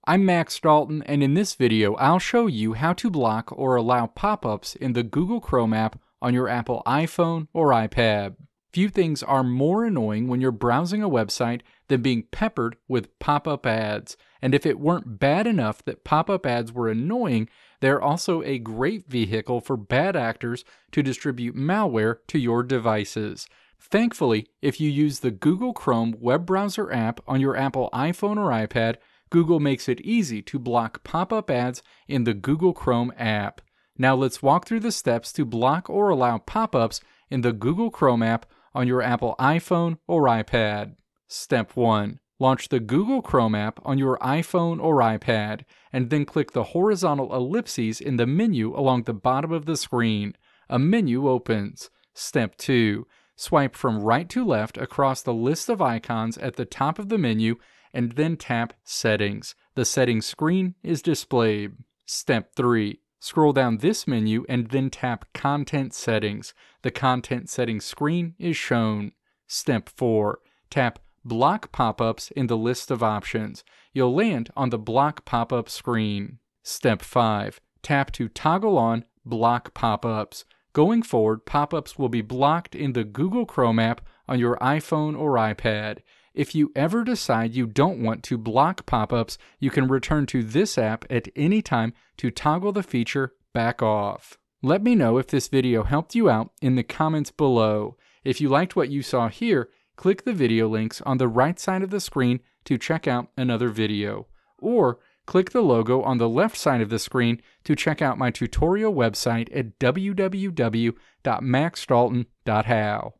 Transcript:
I'm Max Dalton, and in this video I'll show you how to block or allow pop-ups in the Google Chrome app on your Apple iPhone or iPad. Few things are more annoying when you're browsing a website than being peppered with pop-up ads. And if it weren't bad enough that pop-up ads were annoying, they're also a great vehicle for bad actors to distribute malware to your devices. Thankfully, if you use the Google Chrome web browser app on your Apple iPhone or iPad, Google makes it easy to block pop-up ads in the Google Chrome app. Now let's walk through the steps to block or allow pop-ups in the Google Chrome app on your Apple iPhone or iPad. Step 1. Launch the Google Chrome app on your iPhone or iPad, and then click the horizontal ellipses in the menu along the bottom of the screen. A menu opens. Step 2. Swipe from right to left across the list of icons at the top of the menu and then tap Settings. The settings screen is displayed. Step 3. Scroll down this menu and then tap Content Settings. The Content Settings screen is shown. Step 4. Tap Block Pop-ups in the list of options. You'll land on the Block Pop-up screen. Step 5. Tap to toggle on Block Pop-ups. Going forward, pop-ups will be blocked in the Google Chrome app on your iPhone or iPad. If you ever decide you don't want to block pop-ups, you can return to this app at any time to toggle the feature back off. Let me know if this video helped you out in the comments below. If you liked what you saw here, click the video links on the right side of the screen to check out another video. Or click the logo on the left side of the screen to check out my tutorial website at www.maxdalton.how.